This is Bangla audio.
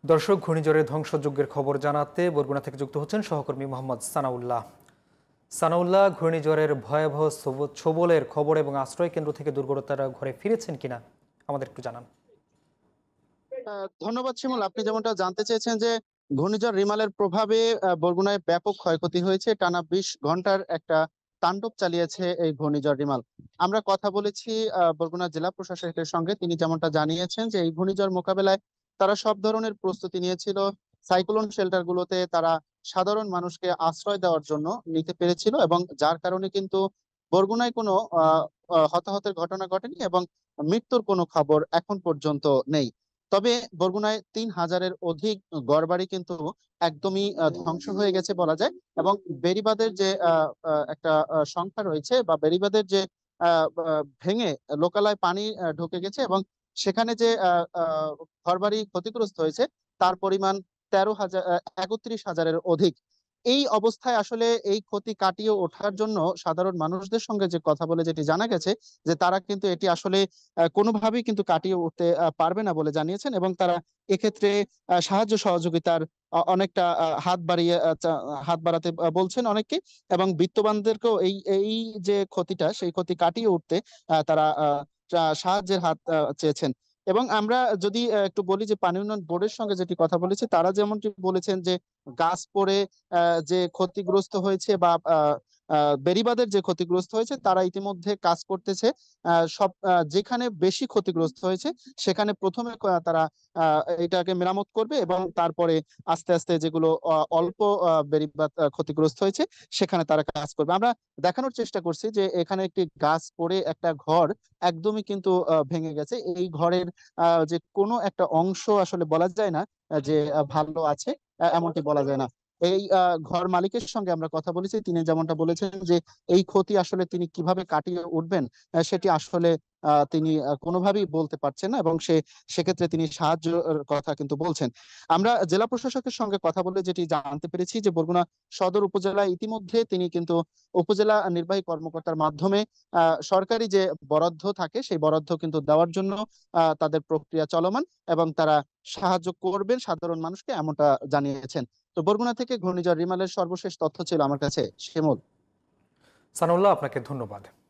দর্শক, ঘূর্ণিঝড়ের ধ্বংসযজ্ঞের খবর জানাতে বরগুনা থেকে যুক্ত হচ্ছেন সহকর্মী মোহাম্মদ সানাউল্লাহ। সানাউল্লাহ, ঘূর্ণিঝড়ের ভয়াবহ ছোবলের খবর এবং আশ্রয় কেন্দ্র থেকে দুর্গতরা ঘরে ফিরেছেন কিনা আমাদের একটু জানান। ধন্যবাদ শিমুল। আপনি যেমনটা জানতে চেয়েছেন যে ঘূর্ণিঝড় রিমালের প্রভাবে বরগুনায় ব্যাপক ক্ষয়ক্ষতি হয়েছে। টানা 20 ঘন্টার একটা তাণ্ডব চালিয়েছে এই ঘূর্ণিঝড় রিমাল। আমরা কথা বলেছি বরগুনা জেলা প্রশাসকের সঙ্গে। তিনি যেমনটা জানিয়েছেন যে এই ঘূর্ণিঝড় মোকাবেলায় তারা সব ধরনের প্রস্তুতি নিয়েছিল। সাইক্লোন শেল্টার গুলোতে তারা সাধারণ মানুষকে আশ্রয় দেওয়ার জন্য নিতে পেরেছিল এবং যার কারণে কিন্তু বরগুনায় কোনো হতাহতের ঘটনা ঘটেনি এবং মৃত্যুর কোনো খবর এখন পর্যন্ত নেই। তবে বরগুনায় 3000-এর অধিক ঘরবাড়ি কিন্তু একদমই ধ্বংস হয়ে গেছে বলা যায়। এবং বেড়িবাঁধের যে একটা সংখ্যা রয়েছে বা বেড়িবাঁধের যে ভেঙে লোকালয় পানি ঢুকে গেছে এবং সেখানে যে ঘরবাড়ি ক্ষতিগ্রস্ত হয়েছে তার পরিমাণ 31,000-এর অধিক। এই অবস্থায় আসলে এই ক্ষতি কাটিয়ে ওঠার জন্য সাধারণ মানুষদের সঙ্গে যে কথা বলে যেটি জানা গেছে যে তারা কিন্তু এটি আসলে কোনোভাবেই কিন্তু কাটিয়ে উঠতে পারবে না বলে জানিয়েছেন এবং তারা এক্ষেত্রে সাহায্য সহযোগিতার অনেকটা হাত বাড়াতে বলছেন অনেককে এবং বিত্তবানদেরকেও এই এই যে ক্ষতিটা সেই ক্ষতি কাটিয়ে উঠতে তারা সাহায্যের হাত চেয়েছেন। এবং আমরা যদি একটু বলি যে পানি উন্নয়ন বোর্ডের সঙ্গে যেটি কথা বলেছি তারা যেমনটি বলেছেন যে গাছ পড়ে যে ক্ষতিগ্রস্ত হয়েছে বা বেড়িবাঁধের যে ক্ষতিগ্রস্ত হয়েছে তারা ইতিমধ্যে কাজ করতেছে। যেখানে বেশি ক্ষতিগ্রস্ত হয়েছে সেখানে প্রথমে তারা এটাকে মেরামত করবে এবং তারপরে আস্তে আস্তে যেগুলো অল্প বেড়িবাঁধ ক্ষতিগ্রস্ত হয়েছে সেখানে তারা কাজ করবে। আমরা দেখানোর চেষ্টা করছি যে এখানে একটি গাছ পড়ে একটা ঘর একদমই কিন্তু ভেঙে গেছে। এই ঘরের যে কোনো একটা অংশ আসলে বলা যায় না যে ভালো আছে, এমনটি বলা যায় না। এই ঘর মালিকের সঙ্গে আমরা কথা বলেছি, তিনি যেমনটা বলেছেন যে এই ক্ষতি আসলে তিনি কিভাবে কাটিয়ে উঠবেন সেটি আসলে তিনি কোনোভাবেই বলতে পারছেন না এবং সেক্ষেত্রে তিনি সাহায্যের কথা কিন্তু বলছেন। আমরা জেলা প্রশাসকের সঙ্গে কথা বলে যেটি জানতে পেরেছি যে বরগুনা সদর উপজেলায় ইতিমধ্যে তিনি কিন্তু উপজেলা নির্বাহী কর্মকর্তার মাধ্যমে সরকারি যে বরাদ্দ থাকে সেই বরাদ্দ কিন্তু দেওয়ার জন্য তাদের প্রক্রিয়া চলমান এবং তারা সাহায্য করবেন সাধারণ মানুষকে, এমনটা জানিয়েছেন। তো বরগুনা থেকে ঘূর্ণিঝড় রিমালের সর্বশেষ তথ্য ছিল আমার কাছে শিমুল। সানাউল্লাহ, আপনাকে ধন্যবাদ।